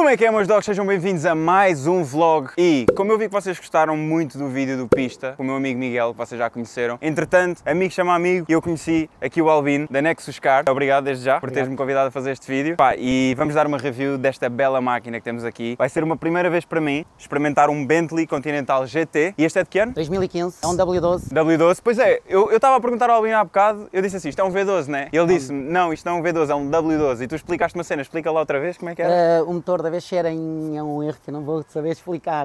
Como é que é, meus dogs? Sejam bem-vindos a mais um vlog. E como eu vi que vocês gostaram muito do vídeo do Pista, com o meu amigo Miguel, que vocês já conheceram, entretanto, amigo chama amigo, e eu conheci aqui o Albino, da Nexus Car. Obrigado desde já por teres-me convidado a fazer este vídeo. Pá, e vamos dar uma review desta bela máquina que temos aqui. Vai ser uma primeira vez para mim experimentar um Bentley Continental GT. E este é de que ano? 2015, é um W12. W12, pois é, eu estava a perguntar ao Albino há bocado, eu disse assim, isto é um V12, né? E ele disse-me, não, isto não é um V12, é um W12. E tu explicaste uma cena, explica lá outra vez como é que era. O motor da VX era é um erro que eu não vou saber explicar.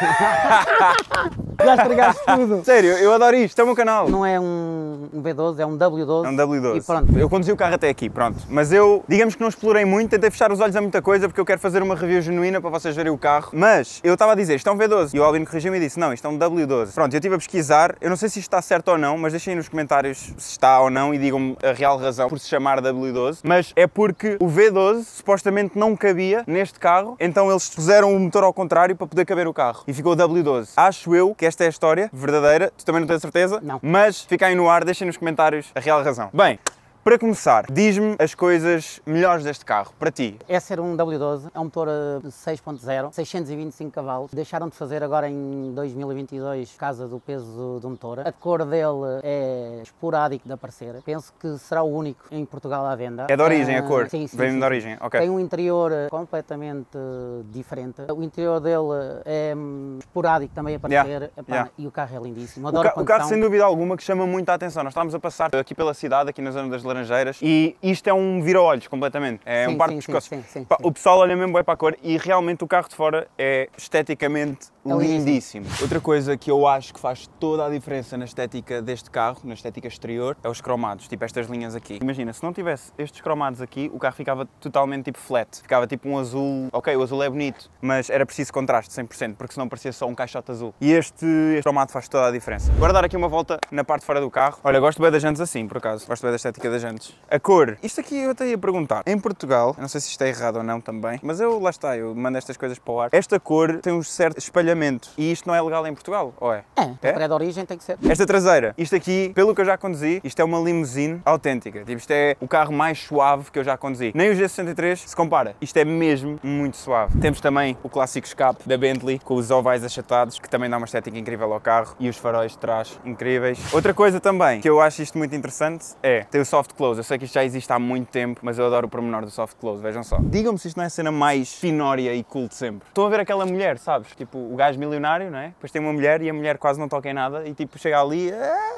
Já estragaste tudo. Sério, eu adoro isto, é o meu canal. Não é um V12, é um W12. É um W12. E pronto. Eu conduzi o carro até aqui, pronto. Mas eu, digamos que não explorei muito, tentei fechar os olhos a muita coisa porque eu quero fazer uma review genuína para vocês verem o carro. Mas eu estava a dizer, isto é um V12. E o Albino corrigiu-me e disse, não, isto é um W12. Pronto, eu estive a pesquisar, eu não sei se isto está certo ou não, mas deixem nos comentários se está ou não e digam-me a real razão por se chamar W12. Mas é porque o V12 supostamente não cabia neste carro, então eles puseram o motor ao contrário para poder caber o carro. E ficou W12. Acho eu que esta é a história verdadeira, tu também não tens certeza? Não. Mas fica aí no ar, deixem nos comentários a real razão. Bem, para começar, diz-me as coisas melhores deste carro, para ti. Esse era um W12, é um motor 6.0, 625 cavalos. Deixaram de fazer agora em 2022 por causa do peso do motor. A cor dele é esporádico de aparecer. Penso que será o único em Portugal à venda. É de origem a cor? Sim, sim. Vem sim, de origem, ok. Tem um interior completamente diferente. O interior dele é esporádico também a aparecer. E o carro é lindíssimo. Adoro o carro, sem dúvida alguma, que chama muito a atenção. Nós estávamos a passar aqui pela cidade, aqui na zona das Laranjeiras, e isto é um vira-olhos completamente, é um par de pescoços. O pessoal olha mesmo bem para a cor e realmente o carro de fora é esteticamente lindíssimo. Outra coisa que eu acho que faz toda a diferença na estética deste carro, na estética exterior, é os cromados, tipo estas linhas aqui. Imagina, se não tivesse estes cromados aqui, o carro ficava totalmente tipo flat, ficava tipo um azul, ok, o azul é bonito, mas era preciso contraste 100%, porque senão parecia só um caixote azul. E este cromado faz toda a diferença. Agora dar aqui uma volta na parte de fora do carro. Olha, gosto bem das jantes assim, por acaso, gosto bem da estética das jantes. A cor, isto aqui eu até ia perguntar, em Portugal, eu não sei se isto é errado ou não também, mas lá está, eu mando estas coisas para o ar. Esta cor tem um certo espalhamento e isto não é legal em Portugal, ou é? É de origem, tem que ser. Esta traseira, isto aqui, pelo que eu já conduzi, isto é uma limusine autêntica. Tipo, isto é o carro mais suave que eu já conduzi. Nem o G63 se compara. Isto é mesmo muito suave. Temos também o clássico escape da Bentley, com os ovais achatados, que também dá uma estética incrível ao carro, e os faróis de trás incríveis. Outra coisa também, que eu acho isto muito interessante, é ter o soft close. Eu sei que isto já existe há muito tempo, mas eu adoro o pormenor do soft close, vejam só. Digam-me se isto não é a cena mais finória e cool de sempre. Estão a ver aquela mulher, sabes? Tipo, o gajo milionário, não é? Depois tem uma mulher e a mulher quase não toca em nada e tipo, chega ali,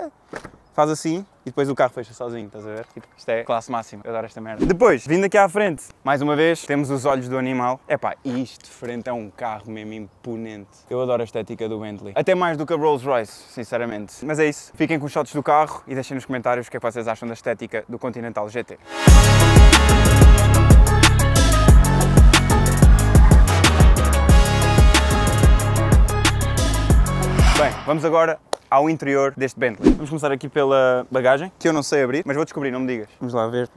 faz assim e depois o carro fecha sozinho, estás a ver? Tipo, isto é classe máxima, eu adoro esta merda. Depois, vindo aqui à frente, mais uma vez, temos os olhos do animal. Epá, isto de frente é um carro mesmo imponente. Eu adoro a estética do Bentley. Até mais do que a Rolls-Royce, sinceramente. Mas é isso, fiquem com os shots do carro e deixem nos comentários o que é que vocês acham da estética do Continental GT. Bem, vamos agora ao interior deste Bentley. Vamos começar aqui pela bagagem, que eu não sei abrir, mas vou descobrir, não me digas. Vamos lá ver.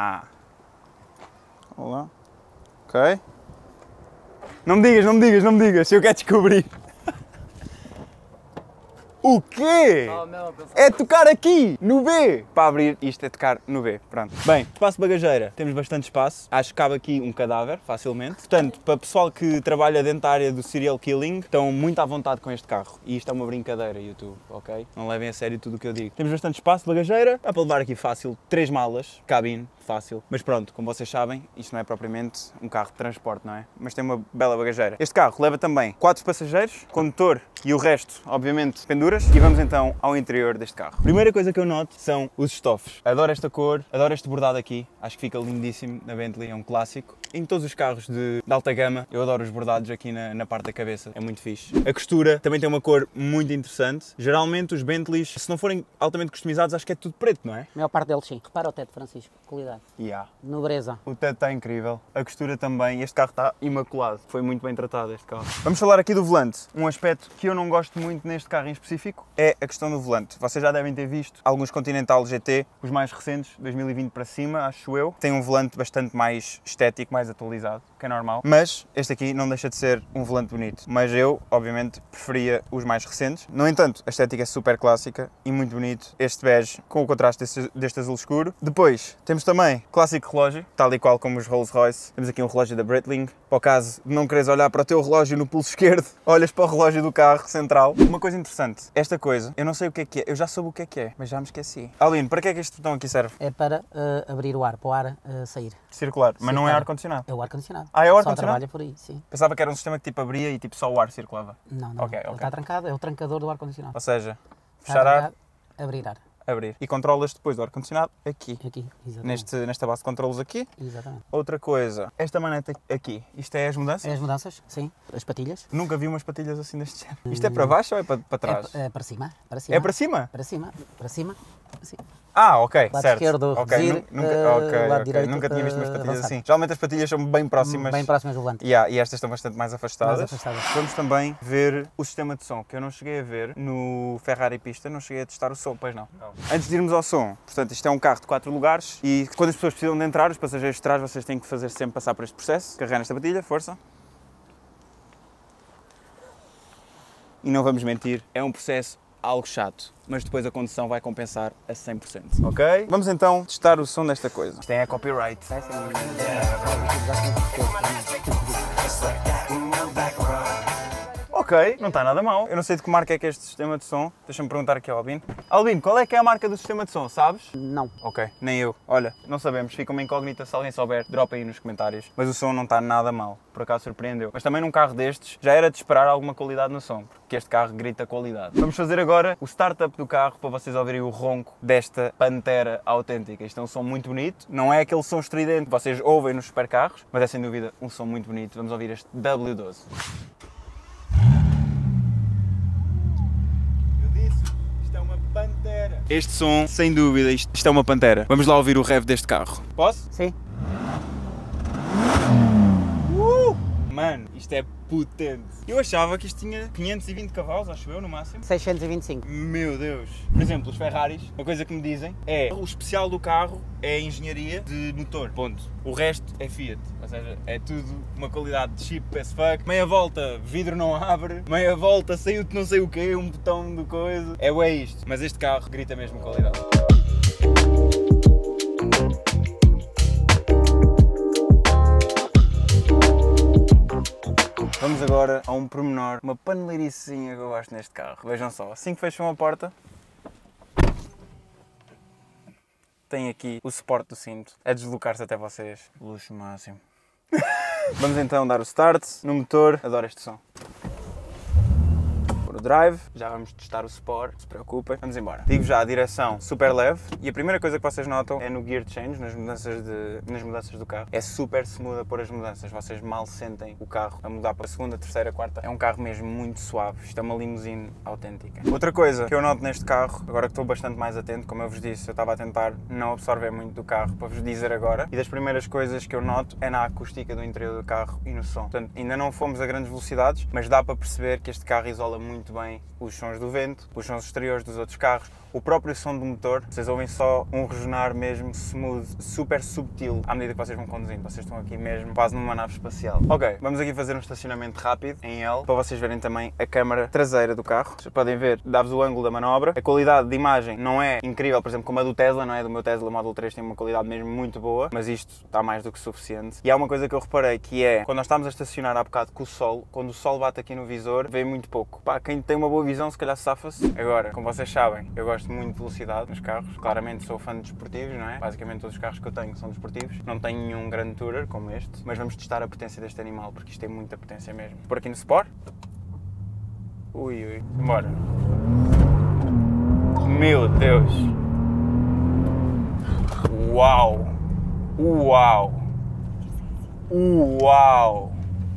Olá. Ok. Não me digas, não me digas, não me digas, eu quero descobrir. O quê? É tocar aqui, no B! Para abrir isto é tocar no B, pronto. Bem, espaço de bagageira, temos bastante espaço. Acho que cabe aqui um cadáver, facilmente. Portanto, para o pessoal que trabalha dentro da área do serial killing, estão muito à vontade com este carro. E isto é uma brincadeira, YouTube, ok? Não levem a sério tudo o que eu digo. Temos bastante espaço de bagageira, dá para levar aqui fácil 3 malas, cabine, fácil. Mas pronto, como vocês sabem, isto não é propriamente um carro de transporte, não é? Mas tem uma bela bagageira. Este carro leva também 4 passageiros, condutor e o resto, obviamente, penduras. E vamos então ao interior deste carro. Primeira coisa que eu noto são os estofos. Adoro esta cor, adoro este bordado aqui. Acho que fica lindíssimo na Bentley, é um clássico. Em todos os carros de alta gama, eu adoro os bordados aqui na parte da cabeça, é muito fixe. A costura também tem uma cor muito interessante. Geralmente os Bentleys, se não forem altamente customizados, acho que é tudo preto, não é? A maior parte deles sim. Repara o teto, Francisco, qualidade. Nobreza. O teto está incrível, a costura também, este carro está imaculado. Foi muito bem tratado este carro. Vamos falar aqui do volante. Um aspecto que eu não gosto muito neste carro em específico é a questão do volante. Vocês já devem ter visto alguns Continental GT, os mais recentes, 2020 para cima, acho eu. Tem um volante bastante mais estético, mais atualizado, que é normal. Mas este aqui não deixa de ser um volante bonito. Mas eu, obviamente, preferia os mais recentes. No entanto, a estética é super clássica e muito bonito. Este bege com o contraste deste azul escuro. Depois, temos também também, clássico relógio, tal e qual como os Rolls Royce. Temos aqui um relógio da Breitling. Para o caso de não quereres olhar para o teu relógio no pulso esquerdo, olhas para o relógio do carro central. Uma coisa interessante, esta coisa, eu não sei o que é, eu já soube o que é, mas já me esqueci. Aline, para que é que este botão aqui serve? É para abrir o ar, para o ar sair. Circular, mas não é Circular. ar-condicionado? É o ar-condicionado. Ah, é o Só ar-condicionado? trabalha por aí, sim. Pensava que era um sistema que tipo abria e tipo só o ar circulava. Não, não. Ok, Ele ok. está trancado, é o trancador do ar-condicionado. Ou seja, Está fechar ar, trancado, abrir ar. abrir. E controlas depois do ar-condicionado aqui. Aqui, exatamente. Nesta base de controlos aqui. Exatamente. Outra coisa, esta maneta aqui, isto é as mudanças? É as mudanças, sim. As patilhas. Nunca vi umas patilhas assim deste género. Isto é para baixo ou é para trás? É para cima. Para cima. É para cima? Para cima. Para cima. Assim. Ah, ok, Lado certo. esquerdo, Ok, reduzir, ok, lado direito, nunca tinha visto umas patilhas avançar. assim. Geralmente as patilhas são bem próximas. Bem próximas do volante. Yeah, e estas estão bastante mais afastadas. Mais afastadas. Vamos também ver o sistema de som, que eu não cheguei a ver no Ferrari Pista, não cheguei a testar o som, pois não. Antes de irmos ao som, portanto, isto é um carro de 4 lugares e quando as pessoas precisam de entrar, os passageiros de trás, vocês têm que fazer sempre passar por este processo. Carregar nesta patilha, força. E não vamos mentir, é um processo algo chato, mas depois a condução vai compensar a 100%. Ok? Vamos então testar o som desta coisa. Isto é copyright. Ok, não está nada mal. Eu não sei de que marca é que é este sistema de som. Deixa-me perguntar aqui ao Albino. Albino, qual é que é a marca do sistema de som, sabes? Não. Ok, nem eu. Olha, não sabemos, fica uma incógnita, se alguém souber, dropa aí nos comentários. Mas o som não está nada mal, por acaso surpreendeu. Mas também num carro destes, já era de esperar alguma qualidade no som, porque este carro grita qualidade. Vamos fazer agora o startup do carro para vocês ouvirem o ronco desta Pantera autêntica. Isto é um som muito bonito, não é aquele som estridente que vocês ouvem nos supercarros, mas é sem dúvida um som muito bonito. Vamos ouvir este W12. Pantera. Este som, sem dúvida, isto é uma Pantera. Vamos lá ouvir o rev deste carro. Posso? Sim. Mano, isto é potente. Eu achava que isto tinha 520 cavalos, acho eu, no máximo. 625. Meu Deus. Por exemplo, os Ferraris, uma coisa que me dizem é o especial do carro é a engenharia de motor, ponto. O resto é Fiat, ou seja, é tudo uma qualidade de cheap as fuck. Meia volta, vidro não abre, meia volta, saiu-te não sei o quê, um botão de coisa. É isto, mas este carro grita mesmo qualidade. Vamos agora a um pormenor, uma paneleiricinha que eu gosto neste carro. Vejam só, assim que fecham a porta, tem aqui o suporte do cinto, a deslocar-se até vocês. Luxo máximo. Vamos então dar o start no motor, adoro este som. O drive, já vamos testar o Sport, não se preocupem, vamos embora. Digo já, a direção super leve e a primeira coisa que vocês notam é no gear change, nas mudanças do carro. É super smooth a pôr as mudanças, vocês mal sentem o carro a mudar para a segunda, terceira, quarta. É um carro mesmo muito suave, isto é uma limusine autêntica. Outra coisa que eu noto neste carro, agora que estou bastante mais atento, como eu vos disse, eu estava a tentar não absorver muito do carro para vos dizer agora, e das primeiras coisas que eu noto é na acústica do interior do carro e no som. Portanto, ainda não fomos a grandes velocidades, mas dá para perceber que este carro isola muito bem os sons do vento, os sons exteriores dos outros carros, o próprio som do motor. Vocês ouvem só um resonar mesmo smooth, super subtil à medida que vocês vão conduzindo. Vocês estão aqui mesmo quase numa nave espacial. Ok, vamos aqui fazer um estacionamento rápido em L para vocês verem também a câmara traseira do carro. Vocês podem ver, dá-vos o ângulo da manobra. A qualidade de imagem não é incrível, por exemplo, como a do Tesla, não é? Do meu Tesla Model 3 tem uma qualidade mesmo muito boa, mas isto está mais do que suficiente. E há uma coisa que eu reparei que é, quando nós estamos a estacionar há bocado com o sol, quando o sol bate aqui no visor, vê muito pouco. Pá, quem tem uma boa visão se calhar safa-se. Agora, como vocês sabem, eu gosto muito de velocidade nos carros. Claramente sou fã de desportivos, não é? Basicamente todos os carros que eu tenho são desportivos. Não tenho nenhum grande tourer como este, mas vamos testar a potência deste animal, porque isto tem muita potência mesmo. Por aqui no Sport. Ui, ui. Bora. Meu Deus. Uau. Uau. Uau.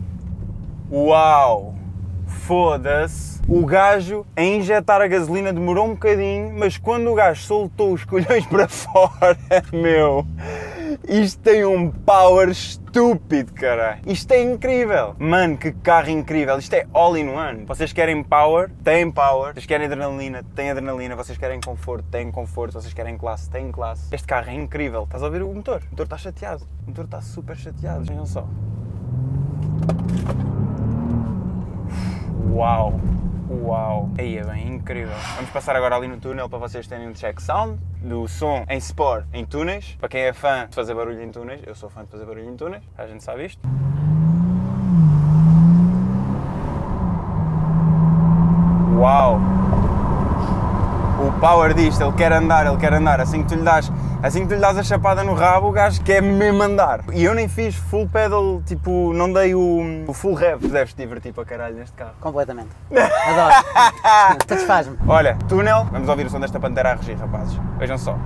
Uau. Foda-se. O gajo a injetar a gasolina demorou um bocadinho, mas quando o gajo soltou os colhões para fora, meu, isto tem um power estúpido, caralho. Isto é incrível. Mano, que carro incrível. Isto é all in one. Vocês querem power? Têm power. Vocês querem adrenalina? Têm adrenalina. Vocês querem conforto? Têm conforto. Vocês querem classe? Têm classe. Este carro é incrível. Estás a ouvir o motor? O motor está chateado. O motor está super chateado. Vejam só. Uau. Uau! Aí é bem incrível. Vamos passar agora ali no túnel para vocês terem um check sound do som em Sport em túneis. Para quem é fã de fazer barulho em túneis, eu sou fã de fazer barulho em túneis, a gente sabe isto. Uau! O power disto, ele quer andar, assim que tu lhe dás a chapada no rabo, o gajo quer mesmo andar. E eu nem fiz full pedal, tipo, não dei o full rev. Tu deves te divertir para caralho neste carro. Completamente. Adoro. Satisfaz-me. Olha, túnel, vamos ouvir o som desta pantera a regir, rapazes. Vejam só.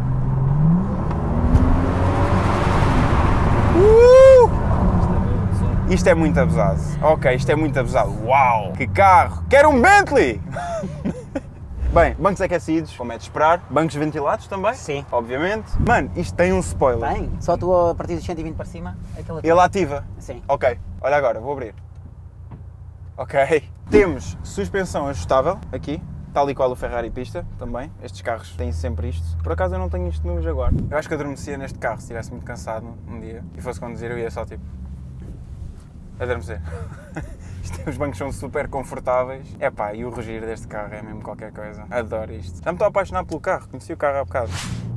Isto é muito abusado. Ok, isto é muito abusado. Uau! Que carro! Quero um Bentley! Bem, bancos aquecidos, como é de esperar. Bancos ventilados também? Sim. Obviamente. Mano, isto tem um spoiler. Bem, só tu a partir dos 120 para cima, aquela... Ele ativa? Sim. Ok, olha agora, vou abrir. Ok. Temos suspensão ajustável, aqui. Tal e qual o Ferrari pista, também. Estes carros têm sempre isto. Por acaso eu não tenho isto no Jaguar. Eu acho que adormecia neste carro, se estivesse muito cansado um dia e fosse conduzir, eu ia só tipo... adormecer. Os bancos são super confortáveis. Epá, e o rugir deste carro é mesmo qualquer coisa. Adoro isto. Já me estou a apaixonar pelo carro. Conheci o carro há bocado.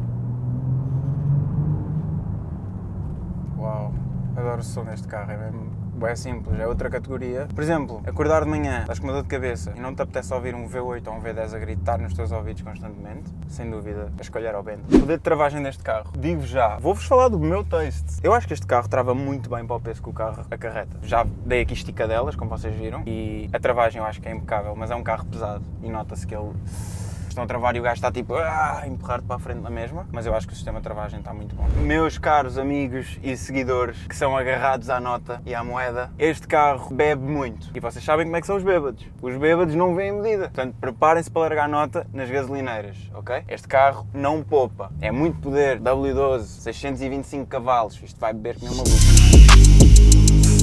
Uau. Adoro o som deste carro. É mesmo... é simples. É outra categoria. Por exemplo, acordar de manhã, estás com uma dor de cabeça e não te apetece ouvir um V8 ou um V10 a gritar nos teus ouvidos constantemente, sem dúvida, a escolher ao Bentley. O poder de travagem deste carro, digo já, vou-vos falar do meu taste. Eu acho que este carro trava muito bem para o peso que o carro acarreta. Já dei aqui esticadelas, como vocês viram, e a travagem eu acho que é impecável, mas é um carro pesado e nota-se que ele... estão a travar e o gajo está tipo a empurrar-te para a frente na mesma, mas eu acho que o sistema de travagem está muito bom. Meus caros amigos e seguidores que são agarrados à nota e à moeda, este carro bebe muito. E vocês sabem como é que são os bêbados. Os bêbados não vêem medida. Portanto, preparem-se para largar nota nas gasolineiras, ok? Este carro não poupa. É muito poder. W12, 625 cavalos. Isto vai beber que nem uma boca.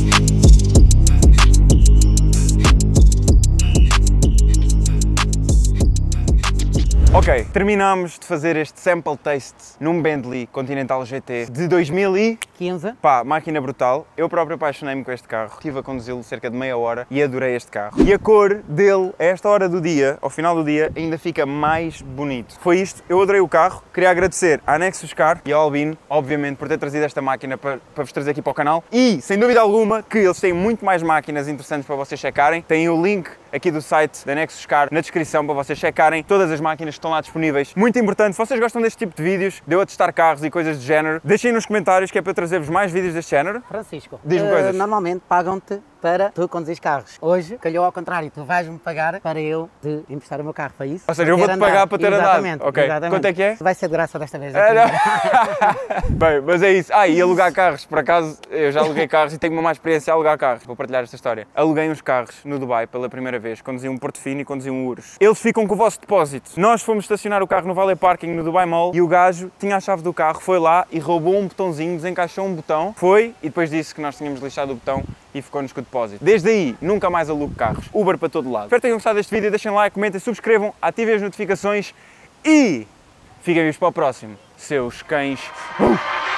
Ok, terminámos de fazer este sample taste num Bentley Continental GT de 2015. Pá, máquina brutal. Eu próprio apaixonei-me com este carro. Estive a conduzi-lo cerca de meia hora e adorei este carro. E a cor dele, a esta hora do dia, ao final do dia, ainda fica mais bonito. Foi isto, eu adorei o carro. Queria agradecer à Nexus Car e ao Albino, obviamente, por ter trazido esta máquina para vos trazer aqui para o canal. E, sem dúvida alguma, que eles têm muito mais máquinas interessantes para vocês checarem. Têm o link aqui do site da Nexus Car na descrição para vocês checarem todas as máquinas que estão lá disponíveis. Muito importante, se vocês gostam deste tipo de vídeos, de eu a testar carros e coisas do género, deixem nos comentários que é para eu trazer-vos mais vídeos deste género. Francisco, diz-me coisas. Normalmente pagam-te para tu conduzir carros. Hoje, calhou ao contrário, tu vais-me pagar para eu te emprestar o meu carro, para isso. Ou seja, eu vou-te pagar para ter andado. Ok, exatamente. Quanto é que é? Vai ser de graça desta vez. Bem, mas é isso. E alugar carros, por acaso, eu já aluguei carros e tenho uma má experiência a alugar carros. Vou partilhar esta história. Aluguei uns carros no Dubai pela primeira vez, conduzi um Portofino e conduzi um Urus. Eles ficam com o vosso depósito. Nós fomos estacionar o carro no Valet Parking no Dubai Mall e o gajo tinha a chave do carro, foi lá e roubou um botãozinho, desencaixou um botão, foi e depois disse que nós tínhamos lixado o botão e ficou-nos com o depósito. Desde aí, nunca mais alugo carros. Uber para todo lado. Espero que tenham gostado deste vídeo, deixem like, comentem, subscrevam, ativem as notificações e fiquem vivos para o próximo, seus cães.